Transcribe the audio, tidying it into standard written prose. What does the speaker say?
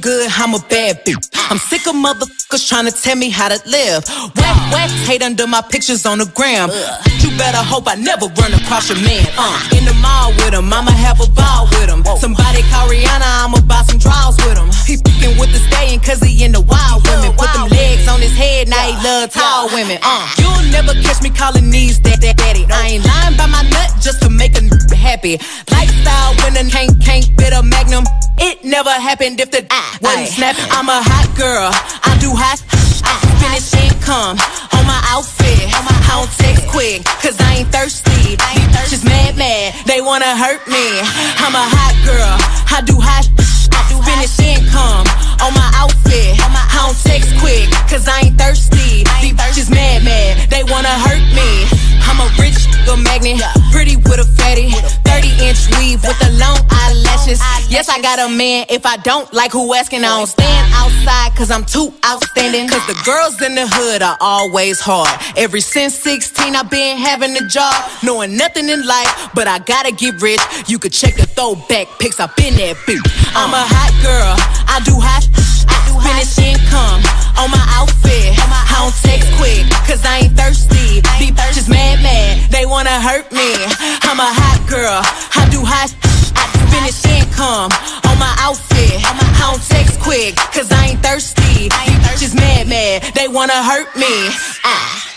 good, I'm a bad bitch. I'm sick of motherfuckers trying to tell me how to live. Whack, hate under my pictures on the gram. You better hope I never run across your man. In the mall with him, I'ma have a ball with him. Somebody call Rihanna, I'ma buy some draws with him. He fucking with the stallion cause he into wild women. Put them legs on his head, now he love tall women. You'll never catch me calling these daddy. I ain't lying by my nut just to make a happy. Lifestyle when a can't fit a magnum. It never happened if the wasn't snapping. I'm a hot girl, I do hot. I finish income on my outfit. I don't text quick, cause I ain't thirsty. These bitches mad, they wanna hurt me. I'm a hot girl, I do hot. I finish income on my outfit. I don't text quick, cause I ain't thirsty. These bitches mad, they wanna hurt me. I'm a rich magnet, pretty with a fatty, 30-inch weave with the long eyelashes. Yes, I got a man. If I don't like who asking, I don't stand outside cause I'm too outstanding. Cause the girls in the hood are always hard. Ever since 16 I've been having a job, knowing nothing in life, but I gotta get rich. You could check the throwback pics, I've been that bitch. I'm a hot girl, I do hot. Finish income on my outfit. I don't text quick cause I ain't thirsty. These bitches mad, they wanna hurt me. I'm a hot girl, I do hot. Finish income on my outfit. I don't text quick cause I ain't thirsty. These bitches mad, they wanna hurt me.